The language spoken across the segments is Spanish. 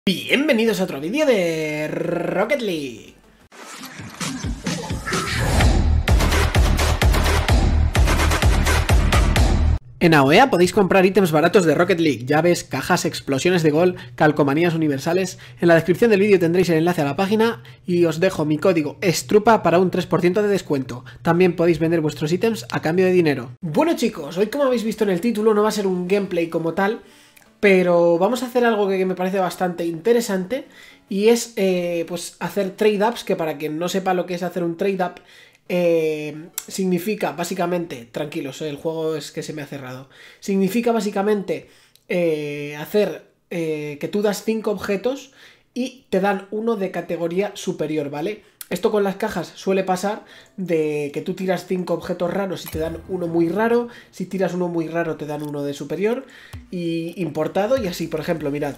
Bienvenidos a otro vídeo de Rocket League. En AOEA podéis comprar ítems baratos de Rocket League, llaves, cajas, explosiones de gol, calcomanías universales. En la descripción del vídeo tendréis el enlace a la página y os dejo mi código STRUPA para un 3% de descuento. También podéis vender vuestros ítems a cambio de dinero. Bueno chicos, hoy como habéis visto en el título no va a ser un gameplay como tal, pero vamos a hacer algo que me parece bastante interesante y es pues hacer trade-ups, que para quien no sepa lo que es hacer un trade-up, significa básicamente, tranquilos, el juego es que se me ha cerrado, significa básicamente hacer que tú das 5 objetos y te dan uno de categoría superior, ¿vale? Esto con las cajas suele pasar de que tú tiras 5 objetos raros y te dan uno muy raro, si tiras uno muy raro te dan uno de superior y importado, y así, por ejemplo, mirad,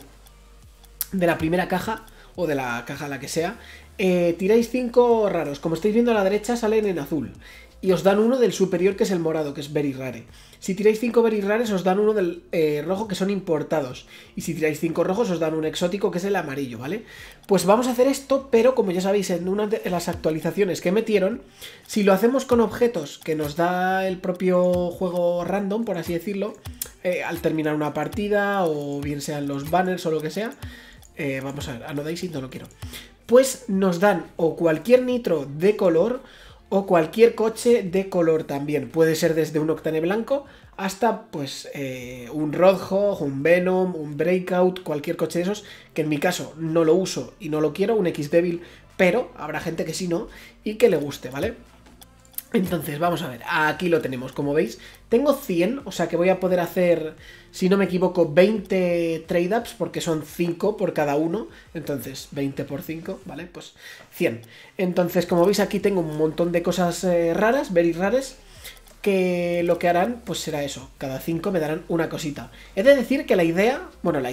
de la primera caja o de la caja la que sea, tiráis 5 raros, como estáis viendo a la derecha salen en azul y os dan uno del superior, que es el morado, que es Very Rare. Si tiráis 5 Very Rares os dan uno del rojo, que son importados, y si tiráis 5 rojos os dan un exótico, que es el amarillo, ¿vale? Pues vamos a hacer esto, pero como ya sabéis, en una de las actualizaciones que metieron, si lo hacemos con objetos que nos da el propio juego random, por así decirlo, al terminar una partida, o bien sean los banners o lo que sea, vamos a ver, Anodizing no lo quiero, pues nos dan o cualquier nitro de color o cualquier coche de color también. Puede ser desde un Octane blanco hasta pues un Roadhog, un Venom, un Breakout, cualquier coche de esos, que en mi caso no lo uso y no lo quiero, un X-Devil, pero habrá gente que sí no y que le guste, ¿vale? Entonces, vamos a ver, aquí lo tenemos, como veis, tengo 100, o sea que voy a poder hacer, si no me equivoco, 20 trade-ups, porque son 5 por cada uno, entonces 20 por 5, ¿vale? Pues 100. Entonces, como veis, aquí tengo un montón de cosas raras, very rares, que lo que harán, pues será eso, cada 5 me darán una cosita. He de decir que la idea,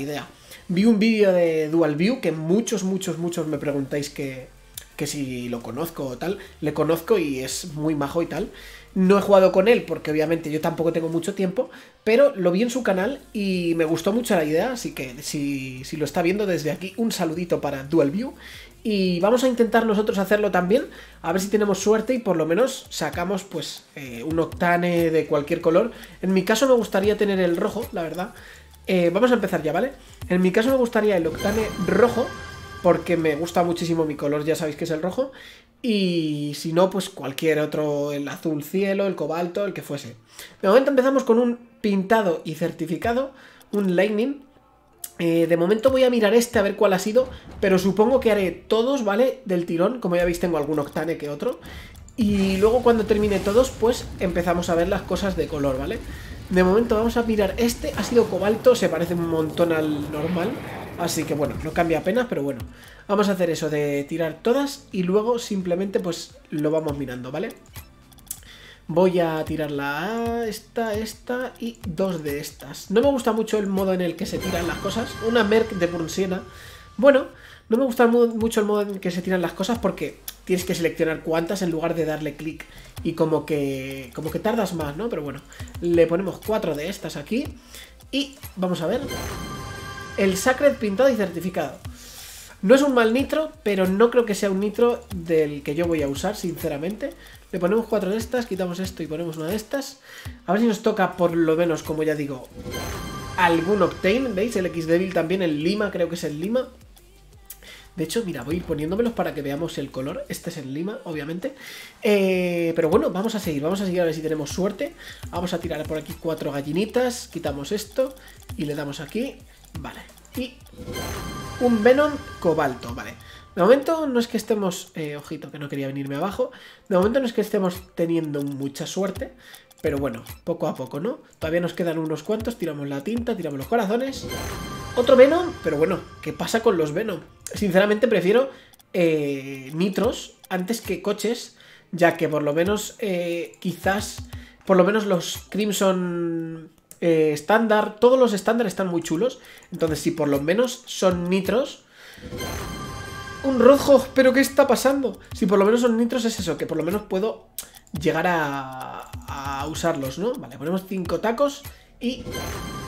vi un vídeo de Dual View, que muchos me preguntáis que si lo conozco o tal, le conozco y es muy majo y tal. No he jugado con él porque obviamente yo tampoco tengo mucho tiempo, pero lo vi en su canal y me gustó mucho la idea, así que si lo está viendo desde aquí, un saludito para Dual View. Y vamos a intentar nosotros hacerlo también, a ver si tenemos suerte y por lo menos sacamos pues un Octane de cualquier color. En mi caso me gustaría tener el rojo, la verdad. Vamos a empezar ya, ¿vale? En mi caso me gustaría el Octane rojo, porque me gusta muchísimo mi color, ya sabéis que es el rojo. Y si no, pues cualquier otro, el azul cielo, el cobalto, el que fuese. De momento empezamos con un pintado y certificado, un Lightning. De momento voy a mirar este a ver cuál ha sido, pero supongo que haré todos, ¿vale? Del tirón, como ya veis tengo algún Octane que otro. Y luego cuando termine todos, pues empezamos a ver las cosas de color, ¿vale? De momento vamos a mirar este, ha sido cobalto, se parece un montón al normal. Así que bueno, no cambia apenas, pero bueno. Vamos a hacer eso de tirar todas y luego simplemente pues lo vamos mirando, ¿vale? Voy a tirar esta y 2 de estas. No me gusta mucho el modo en el que se tiran las cosas. Una Merc de Pursiena. Bueno, no me gusta mucho el modo en el que se tiran las cosas porque tienes que seleccionar cuántas en lugar de darle clic. Y como que tardas más, ¿no? Pero bueno, le ponemos 4 de estas aquí. Y vamos a ver. El Sacred pintado y certificado. No es un mal nitro, pero no creo que sea un nitro del que yo voy a usar, sinceramente. Le ponemos 4 de estas, quitamos esto y ponemos una de estas. A ver si nos toca, por lo menos, como ya digo, algún Octane. ¿Veis? El X-Devil también, el Lima, creo que es el Lima. De hecho, mira, voy a ir poniéndomelos para que veamos el color. Este es el Lima, obviamente. Pero bueno, vamos a seguir a ver si tenemos suerte. Vamos a tirar por aquí 4 gallinitas. Quitamos esto y le damos aquí. Vale, y un Venom cobalto, vale. De momento no es que estemos, ojito que no quería venirme abajo. De momento no es que estemos teniendo mucha suerte, pero bueno, poco a poco, ¿no? Todavía nos quedan unos cuantos, tiramos la tinta, tiramos los corazones. Otro Venom, pero bueno, ¿qué pasa con los Venom? Sinceramente prefiero nitros antes que coches, ya que por lo menos quizás, por lo menos los Crimson estándar, todos los estándar están muy chulos. Entonces si por lo menos son nitros. Un Roadhog, pero ¿qué está pasando? Si por lo menos son nitros es eso, que por lo menos puedo llegar a usarlos, ¿no? Vale, ponemos 5 tacos y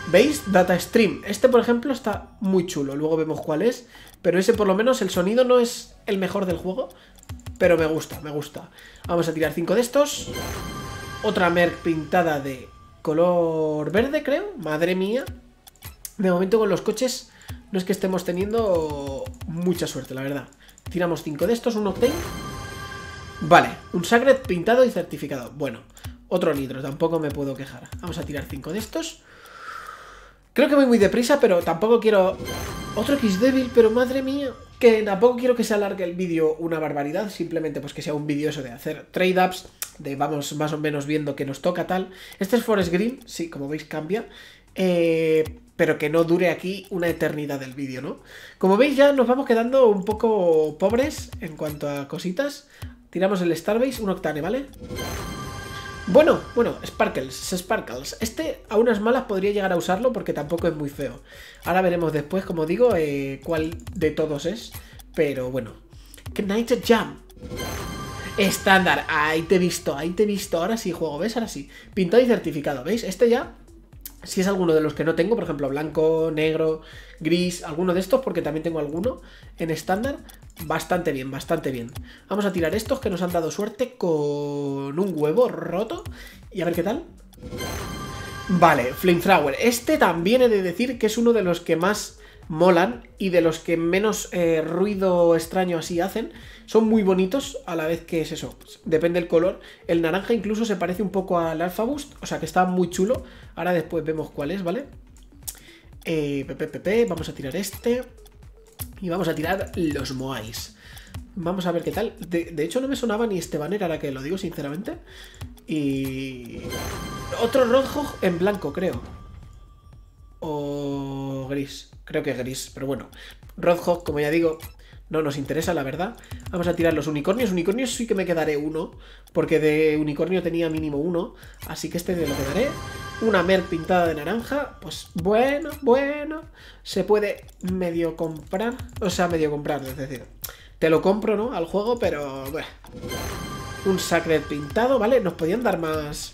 ¿Veis? Data Stream. Este, por ejemplo, está muy chulo. Luego vemos cuál es. Pero ese, por lo menos, el sonido no es el mejor del juego. Pero me gusta, me gusta. Vamos a tirar 5 de estos. Otra Merc pintada de color verde, creo. Madre mía. De momento con los coches no es que estemos teniendo mucha suerte, la verdad. Tiramos 5 de estos, un Octane. Vale, un Sacred pintado y certificado. Bueno, otro nitro, tampoco me puedo quejar. Vamos a tirar 5 de estos. Creo que voy muy deprisa, pero tampoco quiero... Otro X-Devil, pero madre mía. Que tampoco quiero que se alargue el vídeo una barbaridad. Simplemente pues que sea un vídeo eso de hacer trade-ups. De vamos más o menos viendo que nos toca tal. Este es Forest Green, sí, como veis cambia. Pero que no dure aquí una eternidad el vídeo, ¿no? Como veis ya nos vamos quedando un poco pobres en cuanto a cositas. Tiramos el Starbase, un Octane, ¿vale? Bueno, Sparkles. Este a unas malas podría llegar a usarlo porque tampoco es muy feo. Ahora veremos después, como digo, cuál de todos es. Pero bueno. Knight Jam. Estándar. Ahí te he visto. Ahora sí juego, ¿ves? Ahora sí. Pintado y certificado, ¿veis? Este ya, si es alguno de los que no tengo, por ejemplo, blanco, negro, gris, alguno de estos, porque también tengo alguno en estándar. Bastante bien, bastante bien. Vamos a tirar estos que nos han dado suerte con un huevo roto. Y a ver qué tal. Vale, Flamethrower. Este también he de decir que es uno de los que más molan y de los que menos ruido extraño así hacen. Son muy bonitos a la vez que es eso. Pues, depende del color. El naranja incluso se parece un poco al Alpha Boost. O sea que está muy chulo. Ahora después vemos cuál es, ¿vale? Vamos a tirar este. Y vamos a tirar los Moais. Vamos a ver qué tal. De hecho no me sonaba ni este banner, ahora que lo digo sinceramente. Y... otro Roadhog en blanco, creo. O gris. Creo que gris, pero bueno. Roadhog, como ya digo, no nos interesa, la verdad. Vamos a tirar los unicornios. Unicornios sí que me quedaré uno, porque de unicornio tenía mínimo uno. Así que este me lo quedaré. Una Merc pintada de naranja. Pues bueno. Se puede medio comprar. O sea, medio comprar, es decir, te lo compro, ¿no? Al juego, pero bueno. Un Sacred pintado, ¿vale? Nos podían dar más...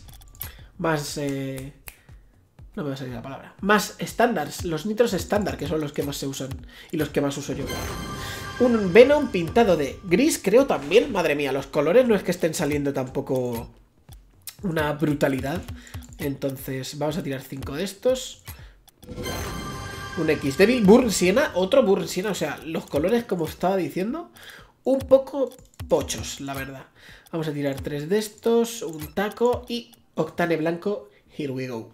no me va a salir la palabra. Más estándares. Los nitros estándar, que son los que más se usan. Y los que más uso yo. Un Venom pintado de gris, creo también. Madre mía, los colores no es que estén saliendo tampoco una brutalidad. Entonces vamos a tirar 5 de estos. Un X-Devil. Burn Siena. Otro Burn Siena. O sea, los colores, como estaba diciendo, un poco pochos, la verdad. Vamos a tirar 3 de estos. Un taco y Octane blanco. Here we go.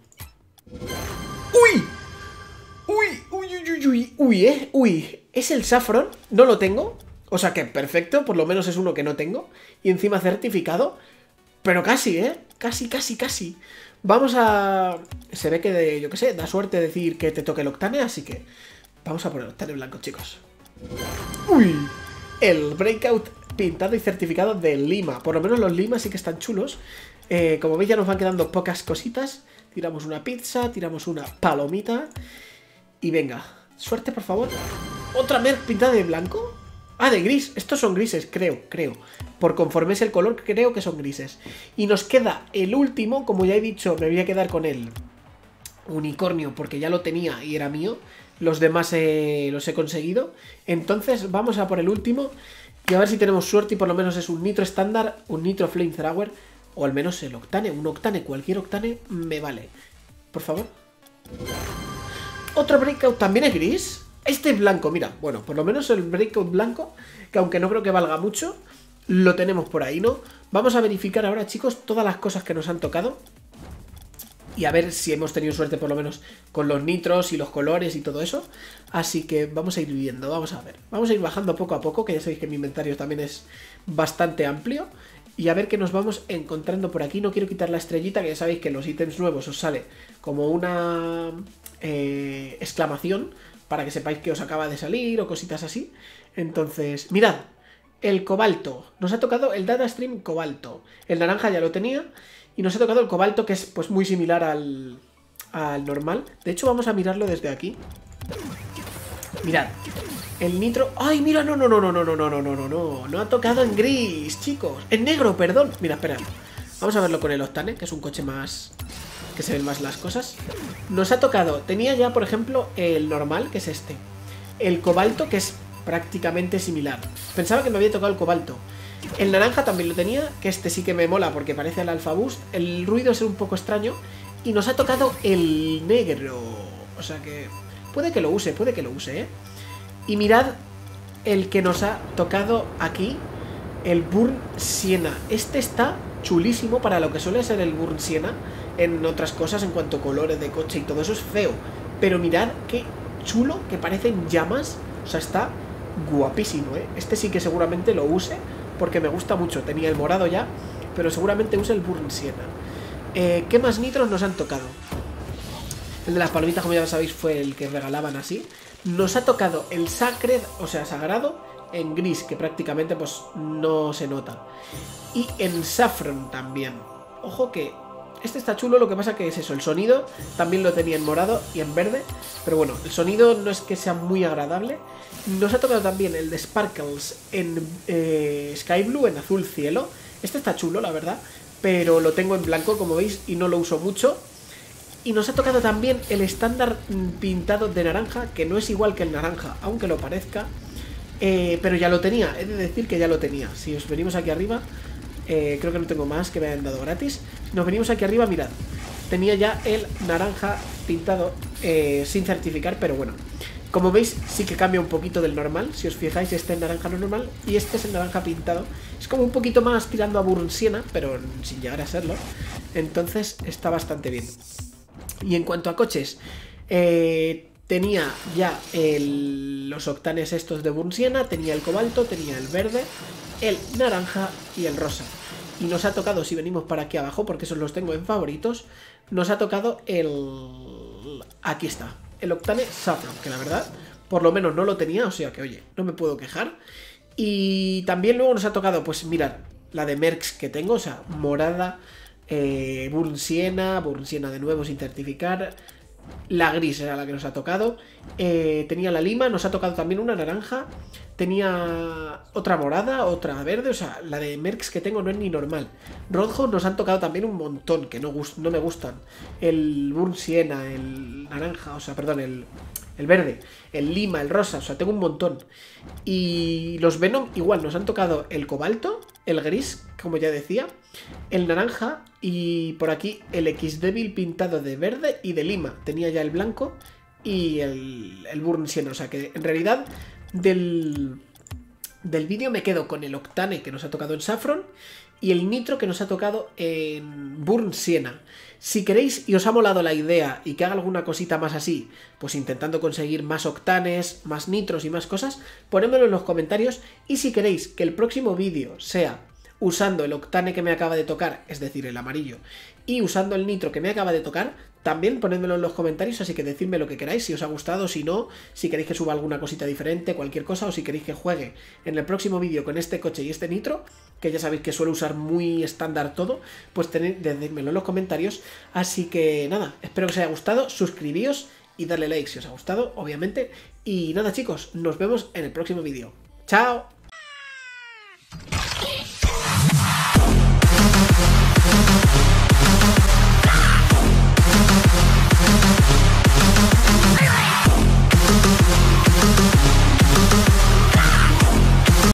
¡Uy! Es el Saffron. No lo tengo. O sea que perfecto. Por lo menos es uno que no tengo. Y encima certificado. Pero casi, Casi. Vamos a... Se ve que, yo qué sé, da suerte decir que te toque el Octane, así que vamos a poner Octane blanco, chicos. ¡Uy! El Breakout pintado y certificado de Lima. Por lo menos los Lima sí que están chulos. Como veis ya nos van quedando pocas cositas. Tiramos una pizza, tiramos una palomita. Y venga, suerte por favor. ¿Otra Merc pintada de blanco? Ah, de gris. Estos son grises, creo. Por conforme es el color, creo que son grises. Y nos queda el último. Como ya he dicho, me voy a quedar con el unicornio porque ya lo tenía y era mío. Los demás los he conseguido. Entonces vamos a por el último. Y a ver si tenemos suerte y por lo menos es un nitro estándar, un nitro Flamethrower. O al menos el Octane, un Octane, cualquier Octane me vale. Por favor. Otro Breakout, ¿también es gris? Este es blanco, mira, bueno, por lo menos el Breakout blanco, que aunque no creo que valga mucho, lo tenemos por ahí, ¿no? Vamos a verificar ahora, chicos, todas las cosas que nos han tocado. Y a ver si hemos tenido suerte por lo menos con los nitros y los colores y todo eso. Así que vamos a ir viendo, vamos a ver. Vamos a ir bajando poco a poco, que ya sabéis que mi inventario también es bastante amplio. Y a ver qué nos vamos encontrando por aquí. No quiero quitar la estrellita, que ya sabéis que en los ítems nuevos os sale como una exclamación para que sepáis que os acaba de salir o cositas así. Entonces, mirad, el cobalto. Nos ha tocado el Data Stream cobalto. El naranja ya lo tenía. Y nos ha tocado el cobalto, que es pues muy similar al normal. De hecho, vamos a mirarlo desde aquí. Mirad. El nitro... ¡Ay, mira! No. No ha tocado en gris, chicos. En negro, perdón. Mira, espera. Vamos a verlo con el Octane, que es un coche más que se ven más las cosas. Nos ha tocado, tenía ya por ejemplo el normal, que es este. El cobalto, que es prácticamente similar. Pensaba que me había tocado el cobalto. El naranja también lo tenía, que este sí que me mola porque parece el Alpha Boost. El ruido es un poco extraño. Y nos ha tocado el negro. O sea que puede que lo use, ¿eh? Y mirad el que nos ha tocado aquí, el Burn Siena. Este está chulísimo para lo que suele ser el Burn Siena. En otras cosas, en cuanto a colores de coche y todo eso, es feo. Pero mirad qué chulo, que parecen llamas. O sea, está guapísimo, ¿eh? Este sí que seguramente lo use, porque me gusta mucho. Tenía el morado ya, pero seguramente use el Burn Siena. ¿Qué más nitros nos han tocado? El de las palomitas, como ya lo sabéis, fue el que regalaban así. Nos ha tocado el Sacred, o sea, sagrado, en gris, que prácticamente pues no se nota. Y en Saffron también. Ojo que este está chulo, lo que pasa que es eso, el sonido también lo tenía en morado y en verde. Pero bueno, el sonido no es que sea muy agradable. Nos ha tocado también el de Sparkles en Sky Blue, en azul cielo. Este está chulo, la verdad, pero lo tengo en blanco, como veis, y no lo uso mucho. Y nos ha tocado también el estándar pintado de naranja, que no es igual que el naranja, aunque lo parezca. Pero ya lo tenía, he de decir que ya lo tenía. Si os venimos aquí arriba, creo que no tengo más que me hayan dado gratis. Nos venimos aquí arriba, mirad. Tenía ya el naranja pintado sin certificar, pero bueno. Como veis, sí que cambia un poquito del normal. Si os fijáis, este es naranja normal y este es el naranja pintado. Es como un poquito más tirando a Burn Siena, pero sin llegar a serlo. Entonces está bastante bien. Y en cuanto a coches, tenía ya los octanes estos de Burn Siena, tenía el cobalto, tenía el verde, el naranja y el rosa. Y nos ha tocado, si venimos para aquí abajo, porque esos los tengo en favoritos, nos ha tocado el... aquí está, el octane Saffron, que la verdad, por lo menos no lo tenía, o sea que, oye, no me puedo quejar. Y también luego nos ha tocado, pues mirad, la de Mercs que tengo, o sea, morada, Burn Siena de nuevo sin certificar. La gris era la que nos ha tocado. Tenía la lima, nos ha tocado también una naranja. Tenía otra morada, otra verde. O sea, la de Mercs que tengo no es ni normal. Rojo nos han tocado también un montón, que no me gustan. El Burn Siena, el naranja, o sea, perdón, el verde, el lima, el rosa, o sea, tengo un montón. Y los Venom igual, nos han tocado el cobalto, el gris, como ya decía, el naranja y por aquí el X-Devil pintado de verde y de lima. Tenía ya el blanco y el Burn Siena, o sea que en realidad del vídeo me quedo con el octane que nos ha tocado en Saffron y el nitro que nos ha tocado en Burn Siena. Si queréis y os ha molado la idea y que haga alguna cosita más así, pues intentando conseguir más octanes, más nitros y más cosas, ponedmelo en los comentarios. Y si queréis que el próximo vídeo sea usando el octane que me acaba de tocar, es decir, el amarillo, y usando el nitro que me acaba de tocar, también ponedmelo en los comentarios, así que decidme lo que queráis, si os ha gustado, si no, si queréis que suba alguna cosita diferente, cualquier cosa, o si queréis que juegue en el próximo vídeo con este coche y este nitro, que ya sabéis que suelo usar muy estándar todo, pues decídmelo en los comentarios. Así que nada, espero que os haya gustado, suscribíos y darle like si os ha gustado, obviamente. Y nada chicos, nos vemos en el próximo vídeo. ¡Chao!